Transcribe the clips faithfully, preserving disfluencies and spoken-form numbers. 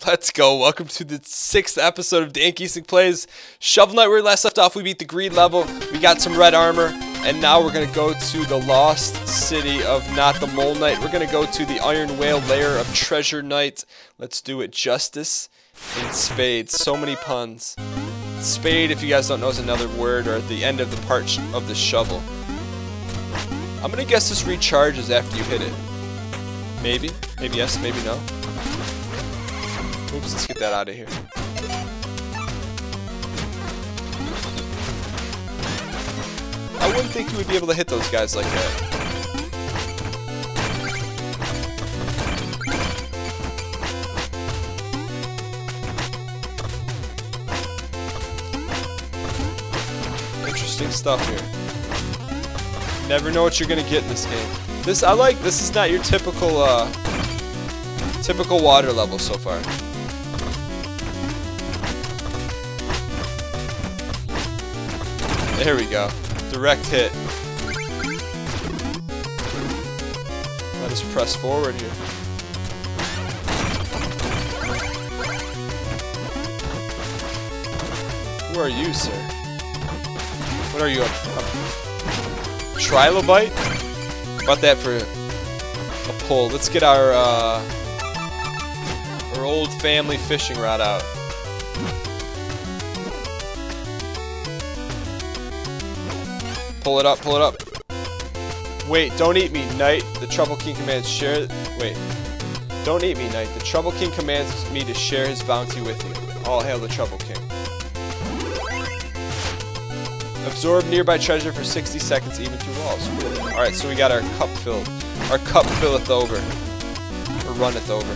Let's go. Welcome to the sixth episode of Dan Keesing Plays Shovel Knight. Where we last left off, we beat the greed level. We got some red armor. And now we're going to go to the lost city of not the Mole Knight. We're going to go to the Iron Whale lair of Treasure Knight. Let's do it justice in spades. So many puns. Spade, if you guys don't know, is another word or at the end of the part of the shovel. I'm going to guess this recharges after you hit it. Maybe. Maybe yes, maybe no. Oops, let's get that out of here. I wouldn't think you would be able to hit those guys like that. Interesting stuff here. Never know what you're gonna get in this game. This I like. This is not your typical, uh, typical water level so far. There we go. Direct hit. Let us press forward here. Who are you, sir? What are you, a, a trilobite? About that for a pull. Let's get our uh, our old family fishing rod out. Pull it up, pull it up. Wait, don't eat me, Knight. The Trouble King commands share... Wait. Don't eat me, Knight. The Trouble King commands me to share his bounty with you. All hail the Trouble King. Absorb nearby treasure for sixty seconds, even through walls. Alright, so we got our cup filled. Our cup filleth over. Or runneth over.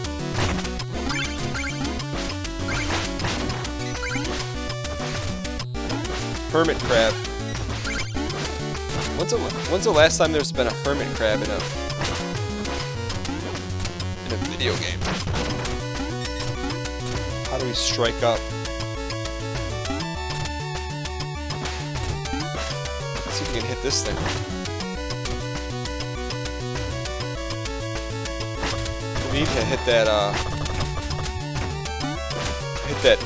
Hermit crab. When's the, when's the last time there's been a hermit crab in a in a video game? How do we strike up? Let's see if we can hit this thing. We need to hit that. Uh, hit that.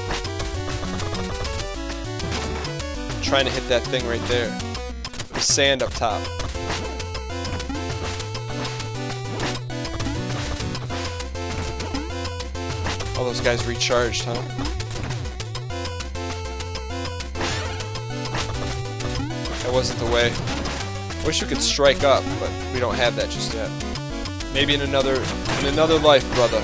I'm trying to hit that thing right there. Sand up top. All those guys recharged, huh? That wasn't the way. Wish we could strike up, but we don't have that just yet. Maybe in another in another life, brother.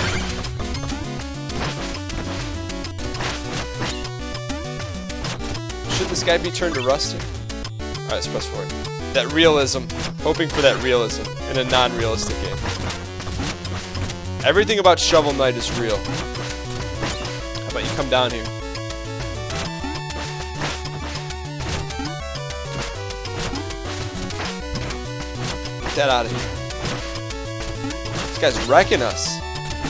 Should this guy be turned to rust here? Alright, let's press forward. That realism. Hoping for that realism in a non-realistic game. Everything about Shovel Knight is real. How about you come down here? Get that out of here. This guy's wrecking us.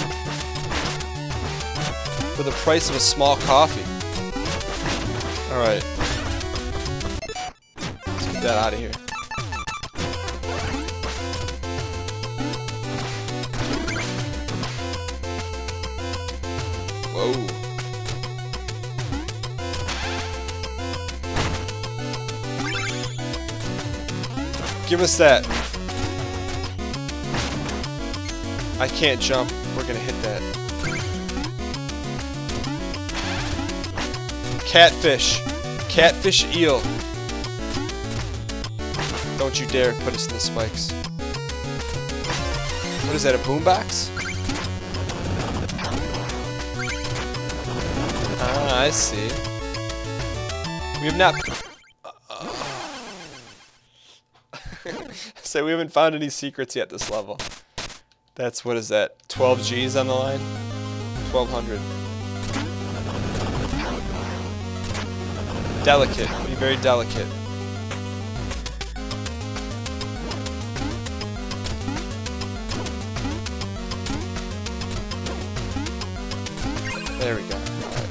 For the price of a small coffee. Alright. Get that out of here. Whoa. Give us that. I can't jump. We're gonna hit that. Catfish. Catfish eel. Don't you dare put us in the spikes. What is that, a boombox? Ah, I see. We have not... Uh, so we haven't found any secrets yet this level. That's, what is that, twelve G's on the line? twelve hundred. Delicate, be very delicate. There we go. Right.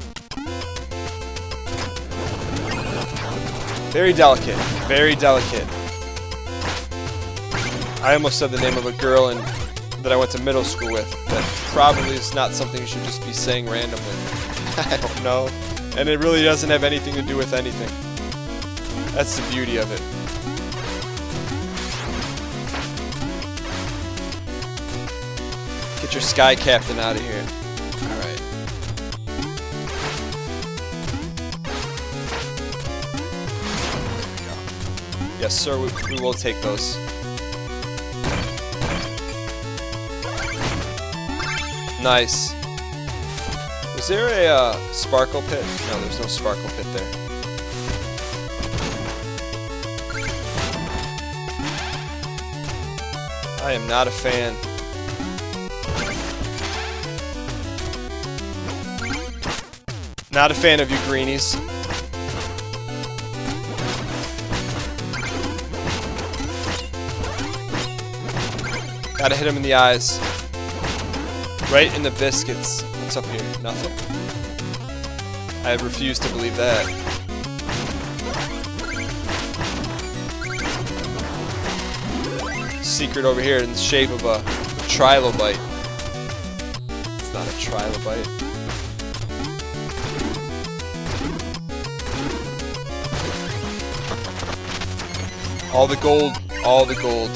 Very delicate. Very delicate. I almost said the name of a girl in that I went to middle school with. That probably is not something you should just be saying randomly. I don't know. And it really doesn't have anything to do with anything. That's the beauty of it. Get your Sky Captain out of here. Alright. There we go. Yes, sir, we, we will take those. Nice. Was there a uh, sparkle pit? No, there's no sparkle pit there. I am not a fan. Not a fan of you greenies. Gotta hit him in the eyes. Right in the biscuits. What's up here? Nothing? I refuse to believe that. Secret over here in the shape of a trilobite. It's not a trilobite. All the gold, all the gold.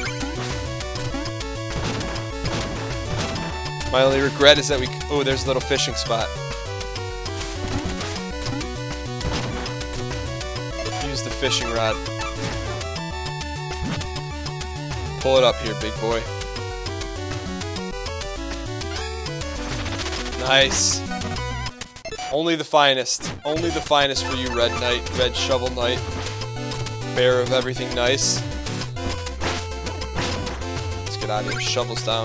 My only regret is that we... Oh, there's a little fishing spot. Use the fishing rod. Pull it up here, big boy. Nice. Only the finest. Only the finest for you, Red Knight. Red Shovel Knight. Bearer of everything nice. Let's get out of here. Shovels down.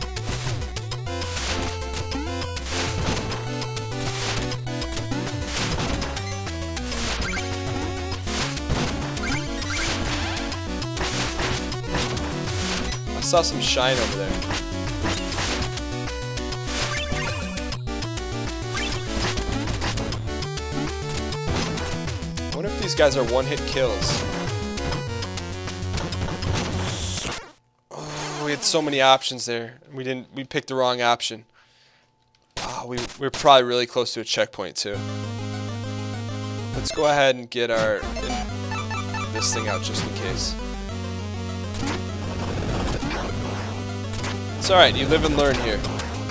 I saw some shine over there. I wonder if these guys are one-hit kills. Oh, we had so many options there. We didn't. We picked the wrong option. Oh, we we're probably really close to a checkpoint too. Let's go ahead and get our in, this thing out just in case. It's alright, you live and learn here.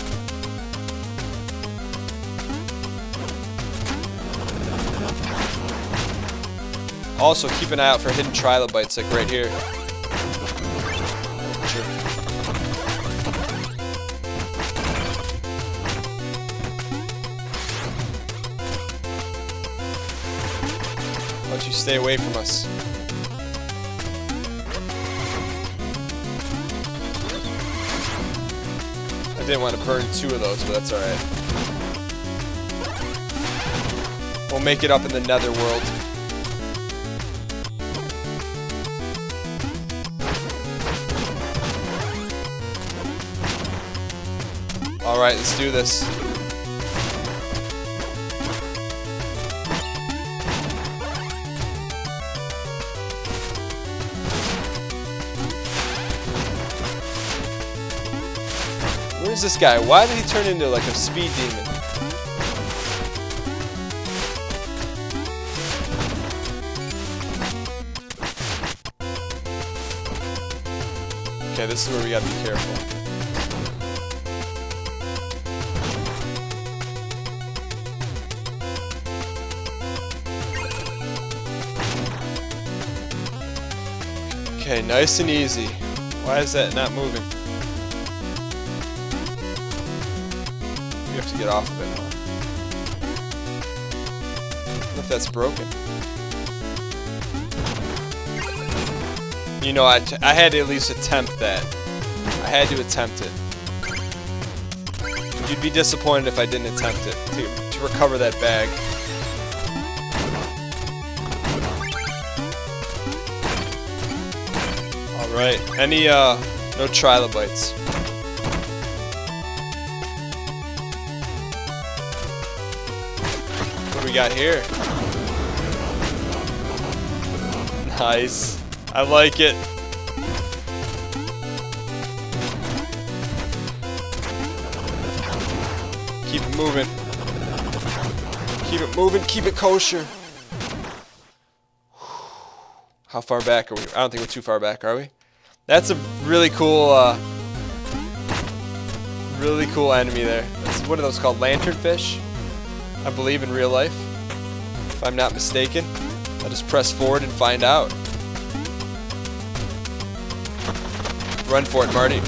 Also, keep an eye out for hidden trilobites, like right here. Sure. Why don't you stay away from us? I didn't want to burn two of those, but that's alright. We'll make it up in the netherworld. Alright, let's do this. Where's this guy? Why did he turn into like a speed demon? Okay, this is where we gotta be careful. Okay, nice and easy. Why is that not moving? We have to get off of it, huh? What if that's broken? You know, I, t I had to at least attempt that. I had to attempt it. You'd be disappointed if I didn't attempt it to, to recover that bag. Alright, any, uh, no trilobites. What do we got here? Nice. I like it. Keep it moving. Keep it moving. Keep it kosher. How far back are we? I don't think we're too far back, are we? That's a really cool, uh, really cool enemy there. That's, what are those called? Lanternfish? I believe in real life, if I'm not mistaken. I'll just press forward and find out. Run for it, Marty.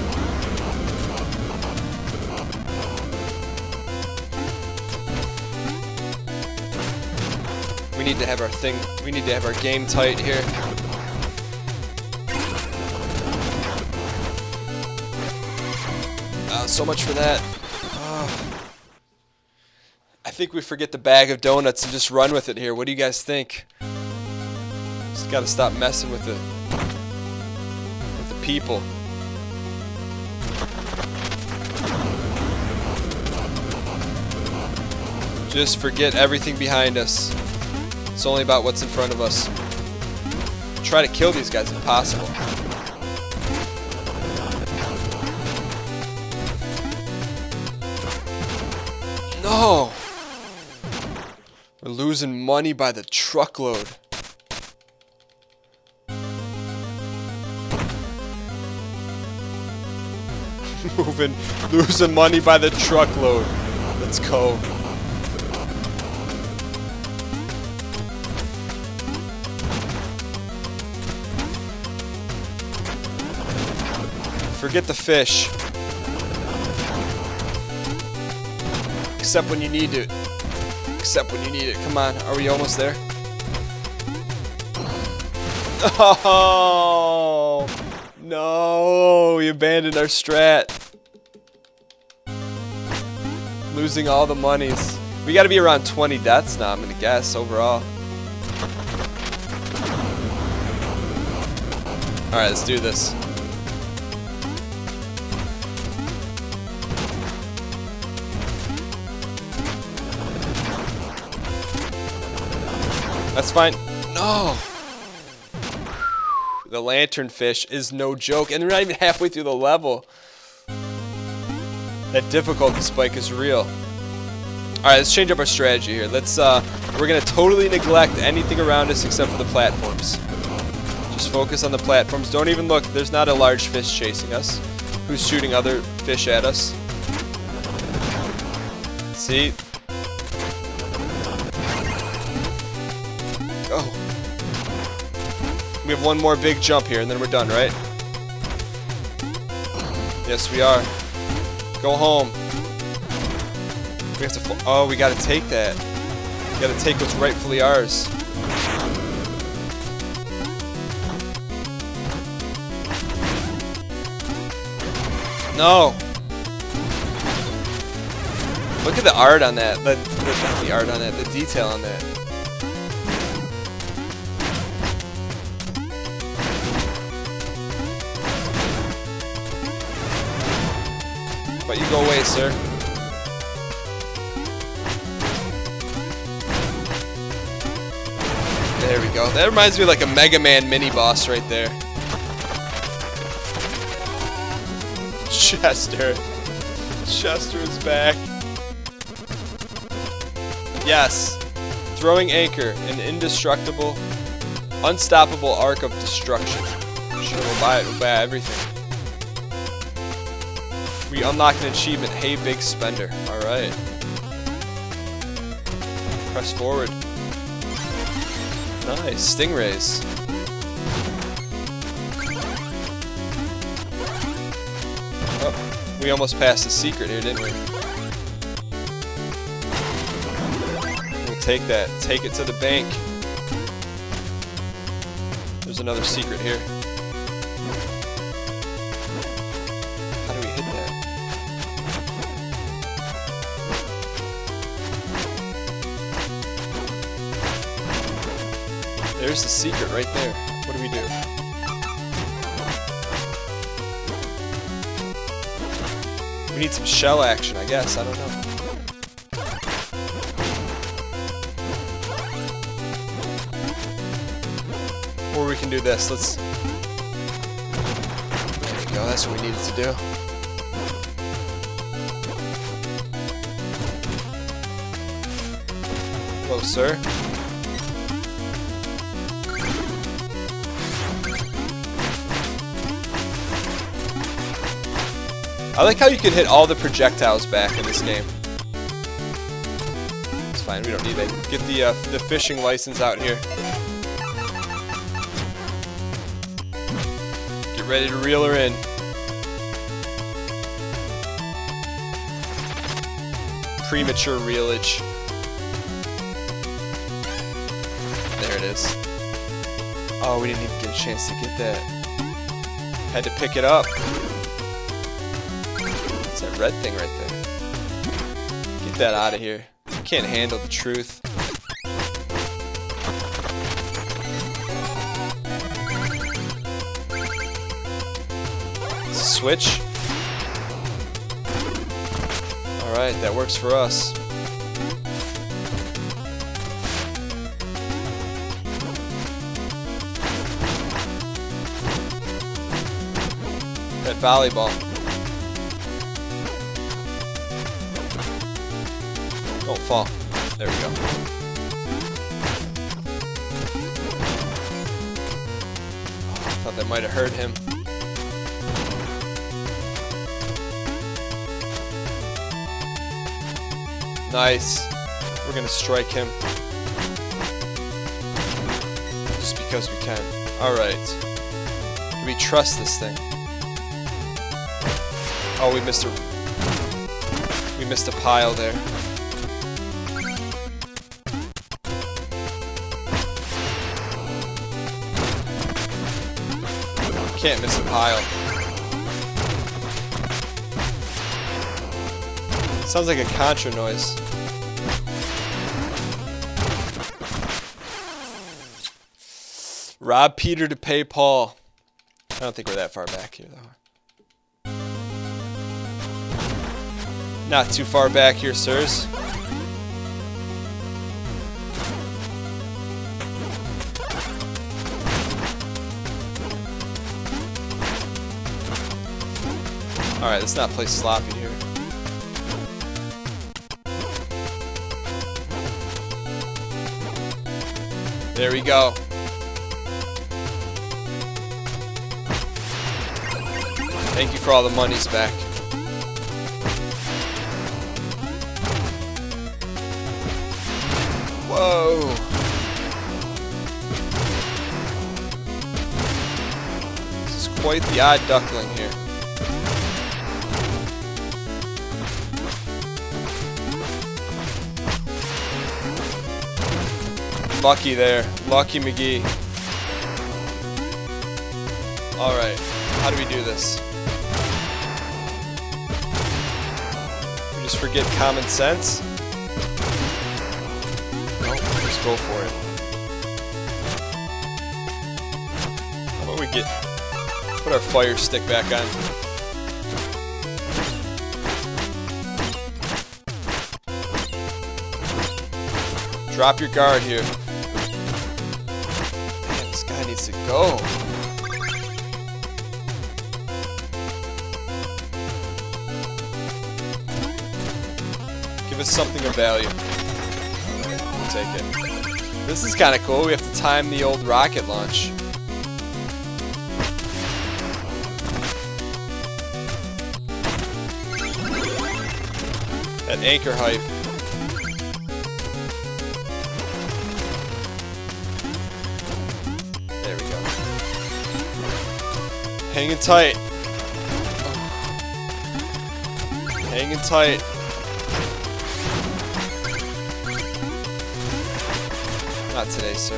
We need to have our thing, we need to have our game tight here. Uh, so much for that. Oh. I think we forget the bag of donuts and just run with it here. What do you guys think? Just gotta stop messing with the, with the people. Just forget everything behind us. It's only about what's in front of us. Try to kill these guys if possible. No! We're losing money by the truckload. Moving, losing money by the truckload. Let's go. Forget the fish. Except when you need it. Except when you need it. Come on, are we almost there? Oh no, we abandoned our strat. Losing all the monies. We gotta be around twenty deaths now, I'm gonna guess, overall. Alright, let's do this. That's fine. No! The lanternfish is no joke, and we're not even halfway through the level. That difficulty spike is real. Alright, let's change up our strategy here. Let's, uh, we're gonna totally neglect anything around us except for the platforms. Just focus on the platforms. Don't even look. There's not a large fish chasing us. Who's shooting other fish at us? See? Go. We have one more big jump here and then we're done, right? Yes, we are. Go home. We have to. Oh, we gotta take that. We gotta take what's rightfully ours. No. Look at the art on that. The, the, not the art on that. The detail on that. But you go away, sir. There we go. That reminds me of like a Mega Man mini boss right there. Chester. Chester is back. Yes. Throwing anchor, an indestructible, unstoppable arc of destruction. Sure, we'll buy it. We'll buy everything. We unlock an achievement. Hey, big spender. Alright. Press forward. Nice. Stingrays. Oh, we almost passed the secret here, didn't we? We'll take that. Take it to the bank. There's another secret here. How do we hit that? There's the secret right there. What do we do? We need some shell action, I guess. I don't know. Or we can do this. Let's... There we go. That's what we needed to do. Hello, sir. I like how you can hit all the projectiles back in this game. It's fine, we don't need it. Get the uh, the fishing license out here. Get ready to reel her in. Premature reelage. There it is. Oh, we didn't even get a chance to get that. Had to pick it up. It's that red thing right there. Get that out of here. You can't handle the truth. It's a switch. Alright, that works for us. That volleyball. Don't fall. There we go. Oh, I thought that might have hurt him. Nice. We're gonna strike him. Just because we can. Alright. Do we trust this thing? Oh, we missed a... We missed a pile there. Can't miss a pile. Sounds like a Contra noise. Rob Peter to pay Paul. I don't think we're that far back here, though. Not too far back here, sirs. Alright, let's not play sloppy here. There we go. Thank you for all the monies back. Whoa. This is quite the odd duckling here. Lucky there. Lucky McGee. Alright. How do we do this? We just forget common sense? No, just go for it. How about we get... Put our fire stick back on. Drop your guard here. Man, this guy needs to go. Give us something of value. Alright, we'll take it. This is kind of cool. We have to time the old rocket launch. That anchor hype. There we go. Hanging tight. Hanging tight. Not today, sir.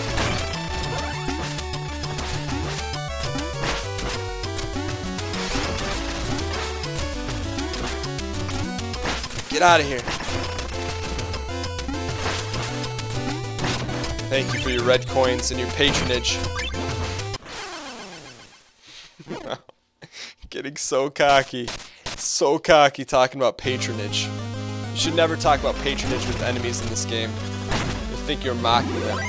Get out of here. Thank you for your red coins and your patronage. Getting so cocky. So cocky talking about patronage. You should never talk about patronage with enemies in this game. You think you're mocking them.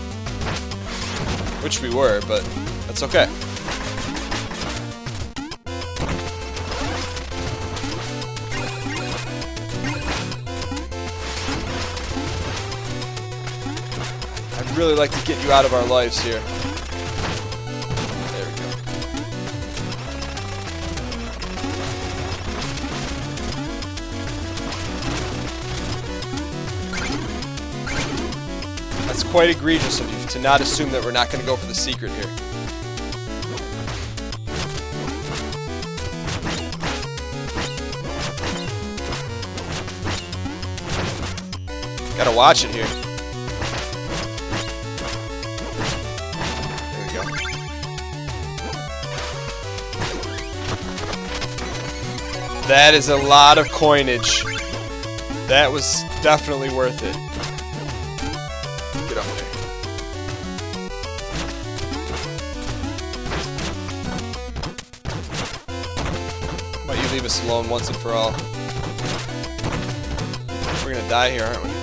Which we were, but that's okay. really like to get you out of our lives here. There we go. That's quite egregious of you to not assume that we're not going to go for the secret here. Gotta watch it here. There we go. That is a lot of coinage. That was definitely worth it. Get up there. Why don't you leave us alone once and for all? We're gonna die here, aren't we?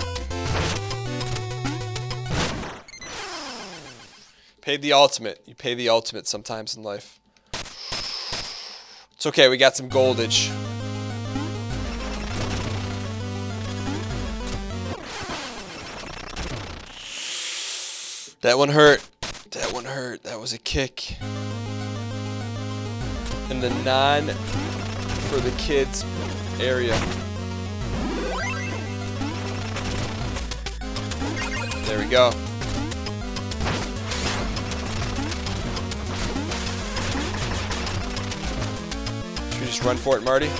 Pay the ultimate. You pay the ultimate sometimes in life. It's okay, we got some goldage. That one hurt. That one hurt. That was a kick. In the non for the kids area. There we go. Should we just run for it, Marty?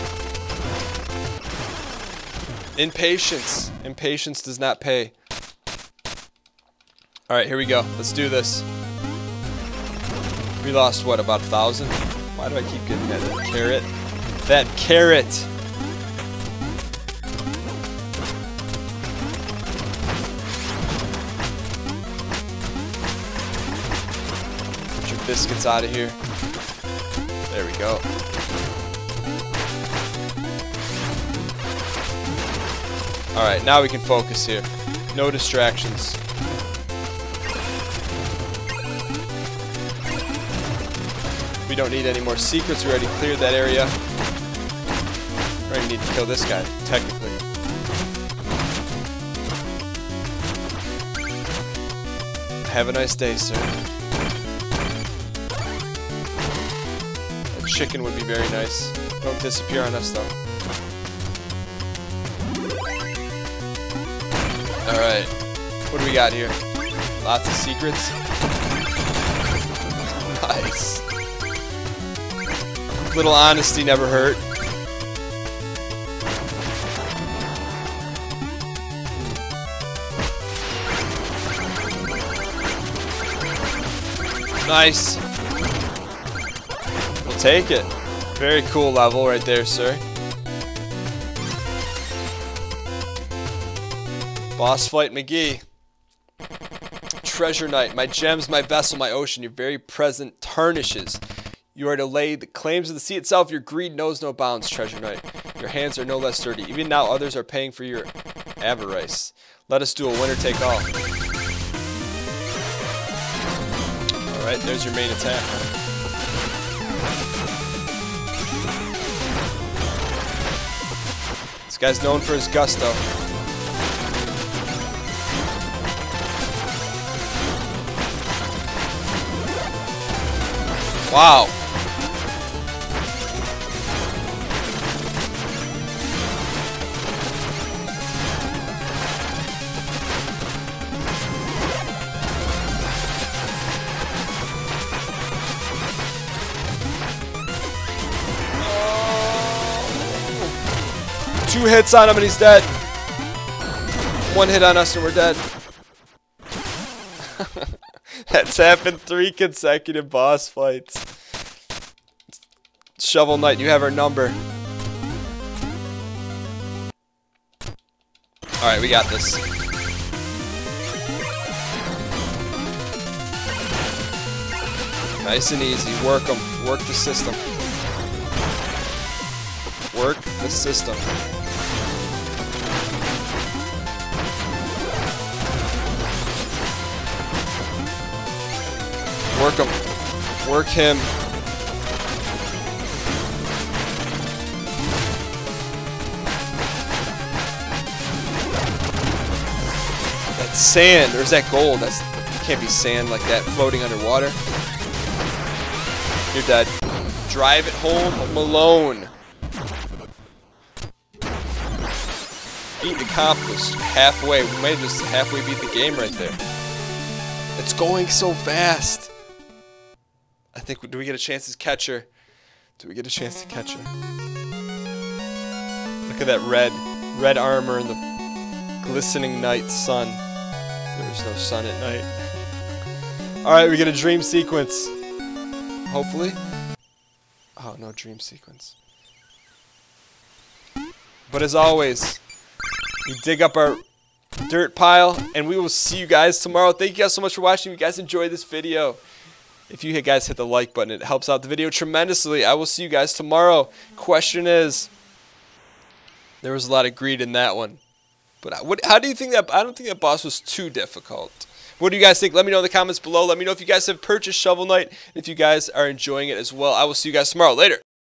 Impatience. Impatience does not pay. Alright, here we go. Let's do this. We lost, what, about a thousand? Why do I keep getting that carrot? That carrot! Get your biscuits out of here. There we go. Alright, now we can focus here. No distractions. We don't need any more secrets. We already cleared that area. We don't even need to kill this guy, technically. Have a nice day, sir. That chicken would be very nice. Don't disappear on us, though. Alright. What do we got here? Lots of secrets. Nice. Little honesty never hurt. Nice. We'll take it. Very cool level right there, sir. Boss fight McGee. Treasure Knight. My gems, my vessel, my ocean. Your very present tarnishes. You are to lay the claims of the sea itself. Your greed knows no bounds, Treasure Knight. Your hands are no less dirty. Even now others are paying for your avarice. Let us do a winner take all. Alright, there's your main attack. This guy's known for his gusto. Wow. Two hits on him and he's dead. One hit on us and we're dead. That's happened three consecutive boss fights. Shovel Knight, you have our number. Alright, we got this. Nice and easy. Work them. Work the system. Work the system. Work him. Work him. That's sand, or is that gold? That's can't be sand like that floating underwater. You're dead. Drive it home, Malone. Beat accomplished. Halfway. We might have just halfway beat the game right there. It's going so fast. I think, do we get a chance to catch her? Do we get a chance to catch her? Look at that red, red armor in the glistening night sun. There's no sun at night. Alright, we get a dream sequence. Hopefully. Oh, no dream sequence. But as always, we dig up our dirt pile, and we will see you guys tomorrow. Thank you guys so much for watching. If you guys enjoyed this video, if you guys hit the like button, it helps out the video tremendously. I will see you guys tomorrow. Question is, there was a lot of greed in that one. But what, how do you think that, I don't think that boss was too difficult. What do you guys think? Let me know in the comments below. Let me know if you guys have purchased Shovel Knight, and if you guys are enjoying it as well. I will see you guys tomorrow. Later.